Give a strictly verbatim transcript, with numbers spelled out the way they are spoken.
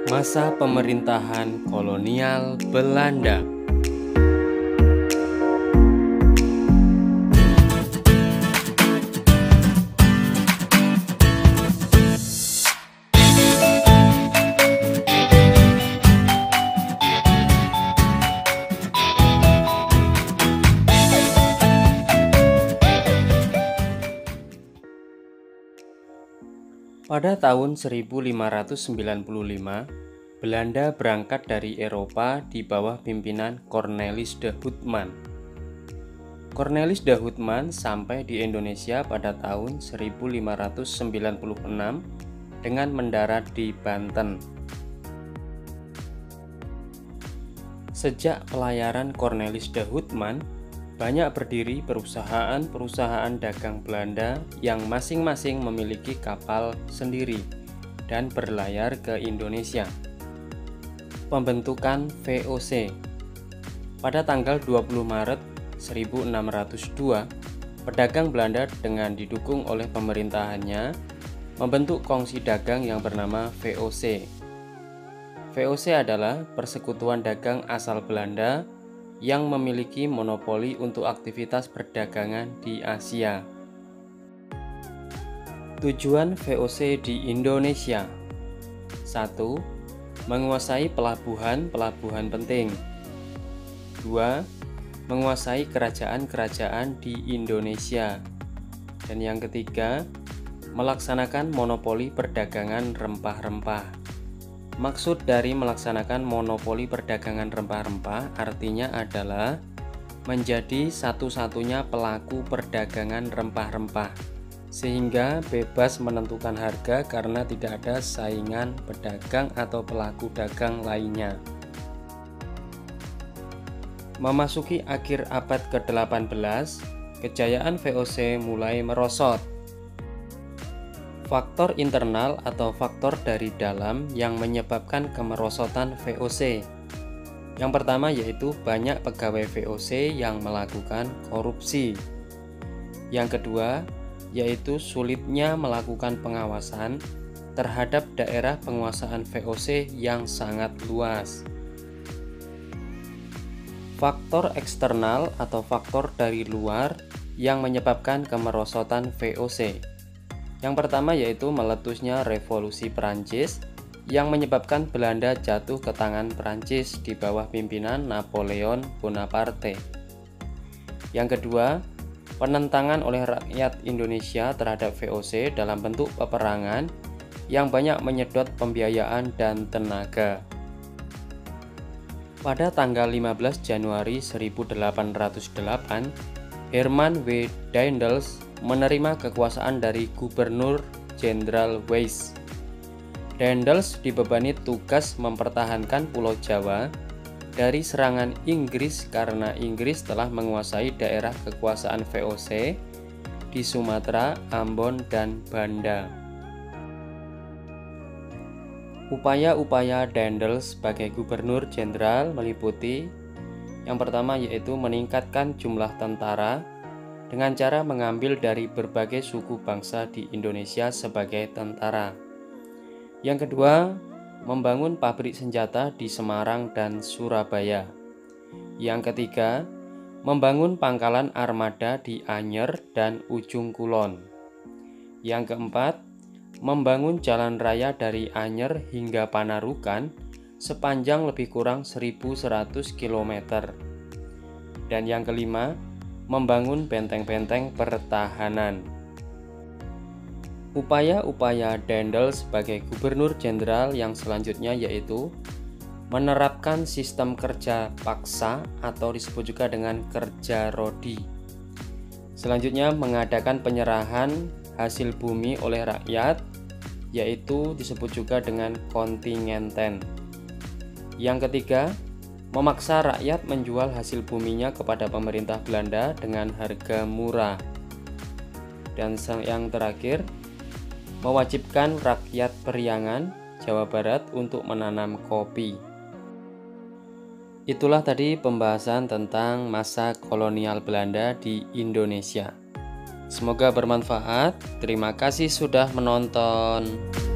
Masa pemerintahan kolonial Belanda. Pada tahun seribu lima ratus sembilan puluh lima, Belanda berangkat dari Eropa di bawah pimpinan Cornelis de Houtman. Cornelis de Houtman sampai di Indonesia pada tahun seribu lima ratus sembilan puluh enam dengan mendarat di Banten. Sejak pelayaran Cornelis de Houtman, banyak berdiri perusahaan-perusahaan dagang Belanda yang masing-masing memiliki kapal sendiri dan berlayar ke Indonesia. Pembentukan V O C. Pada tanggal dua puluh Maret seribu enam ratus dua, pedagang Belanda dengan didukung oleh pemerintahannya membentuk kongsi dagang yang bernama V O C. V O C adalah persekutuan dagang asal Belanda yang memiliki monopoli untuk aktivitas perdagangan di Asia. Tujuan V O C di Indonesia: satu. Menguasai pelabuhan-pelabuhan penting. Dua. Menguasai kerajaan-kerajaan di Indonesia. Dan yang ketiga, melaksanakan monopoli perdagangan rempah-rempah. Maksud dari melaksanakan monopoli perdagangan rempah-rempah artinya adalah menjadi satu-satunya pelaku perdagangan rempah-rempah, sehingga bebas menentukan harga karena tidak ada saingan pedagang atau pelaku dagang lainnya. Memasuki akhir abad ke delapan belas, kejayaan V O C mulai merosot. Faktor internal atau faktor dari dalam yang menyebabkan kemerosotan V O C. Yang pertama yaitu banyak pegawai V O C yang melakukan korupsi. Yang kedua yaitu sulitnya melakukan pengawasan terhadap daerah penguasaan V O C yang sangat luas. Faktor eksternal atau faktor dari luar yang menyebabkan kemerosotan V O C. Yang pertama yaitu meletusnya revolusi Perancis yang menyebabkan Belanda jatuh ke tangan Perancis di bawah pimpinan Napoleon Bonaparte. Yang kedua, penentangan oleh rakyat Indonesia terhadap V O C dalam bentuk peperangan yang banyak menyedot pembiayaan dan tenaga. Pada tanggal lima belas Januari seribu delapan ratus delapan, Herman W. Daendels menerima kekuasaan dari Gubernur Jenderal Wyss. Daendels dibebani tugas mempertahankan Pulau Jawa dari serangan Inggris karena Inggris telah menguasai daerah kekuasaan V O C di Sumatera, Ambon, dan Banda. Upaya-upaya Daendels sebagai Gubernur Jenderal meliputi yang pertama yaitu meningkatkan jumlah tentara dengan cara mengambil dari berbagai suku bangsa di Indonesia sebagai tentara. Yang kedua, membangun pabrik senjata di Semarang dan Surabaya. Yang ketiga, membangun pangkalan armada di Anyer dan Ujung Kulon. Yang keempat, membangun jalan raya dari Anyer hingga Panarukan sepanjang lebih kurang seribu seratus kilometer. Dan yang kelima, membangun benteng-benteng pertahanan. Upaya-upaya Daendels sebagai Gubernur Jenderal yang selanjutnya yaitu menerapkan sistem kerja paksa atau disebut juga dengan kerja rodi. Selanjutnya mengadakan penyerahan hasil bumi oleh rakyat, yaitu disebut juga dengan kontingenten. Yang ketiga, memaksa rakyat menjual hasil buminya kepada pemerintah Belanda dengan harga murah. Dan yang terakhir, mewajibkan rakyat Periangan, Jawa Barat untuk menanam kopi. Itulah tadi pembahasan tentang masa kolonial Belanda di Indonesia. Semoga bermanfaat. Terima kasih sudah menonton.